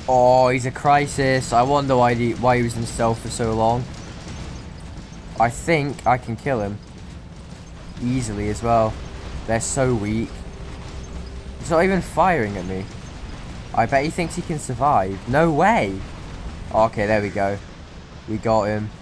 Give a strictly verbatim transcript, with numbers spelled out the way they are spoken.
Oh, he's a crisis. I wonder why he, why he was in stealth for so long. I think I can kill him. Easily as well. They're so weak. He's not even firing at me. I bet he thinks he can survive. No way. Okay, there we go. We got him.